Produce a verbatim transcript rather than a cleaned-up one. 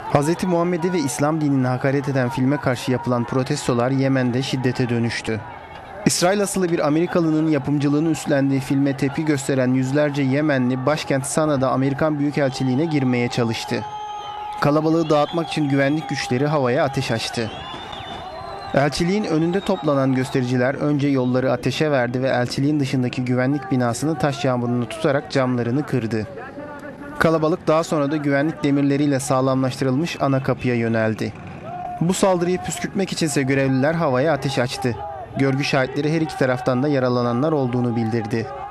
Hz. Muhammed'e ve İslam dinine hakaret eden filme karşı yapılan protestolar Yemen'de şiddete dönüştü. İsrail asıllı bir Amerikalının yapımcılığını üstlendiği filme tepki gösteren yüzlerce Yemenli başkent Sana'da Amerikan Büyükelçiliğine girmeye çalıştı. Kalabalığı dağıtmak için güvenlik güçleri havaya ateş açtı. Elçiliğin önünde toplanan göstericiler önce yolları ateşe verdi ve elçiliğin dışındaki güvenlik binasını taş yağmuruna tutarak camlarını kırdı. Kalabalık daha sonra da güvenlik demirleriyle sağlamlaştırılmış ana kapıya yöneldi. Bu saldırıyı püskürtmek içinse görevliler havaya ateş açtı. Görgü şahitleri her iki taraftan da yaralananlar olduğunu bildirdi.